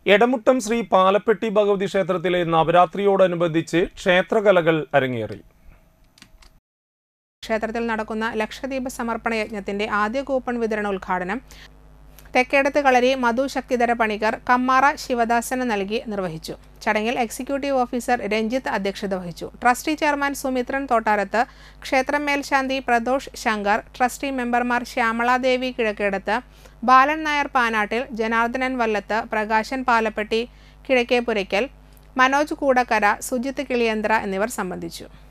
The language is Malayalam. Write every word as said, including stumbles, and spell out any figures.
എടമുട്ടം ശ്രീ പാലപ്പെട്ടി ഭഗവതി ക്ഷേത്രത്തിലെ നവരാത്രിയോടനുബന്ധിച്ച് ക്ഷേത്രകലകൾ അരങ്ങേറി. ക്ഷേത്രത്തിൽ നടക്കുന്ന ലക്ഷദീപ സമർപ്പണ യജ്ഞത്തിന്റെ ആദ്യ കൂപ്പൺ വിതരണ ഉദ്ഘാടനം തെക്കേടത്ത് കളരി മധു ശക്തിധര പണിക്കർ കമ്മാറ ശിവദാസന് നൽകി നിർവഹിച്ചു. ചടങ്ങിൽ എക്സിക്യൂട്ടീവ് ഓഫീസർ രഞ്ജിത്ത് അധ്യക്ഷത വഹിച്ചു. ട്രസ്റ്റി ചെയർമാൻ സുമിത്രൻ തോട്ടാരത്ത്, ക്ഷേത്രം മേൽശാന്തി പ്രദോഷ് ശങ്കർ, ട്രസ്റ്റി മെമ്പർമാർ ശ്യാമളാദേവി കിഴക്കേടത്ത്, ബാലൻ നായർ പാനാട്ടിൽ, ജനാർദ്ദനൻ വല്ലത്ത്, പ്രകാശൻ പാലപ്പെട്ടി കിഴക്കേപുരയ്ക്കൽ, മനോജ് കൂടക്കര, സുജിത്ത് കിളിയന്ത്ര എന്നിവർ സംബന്ധിച്ചു.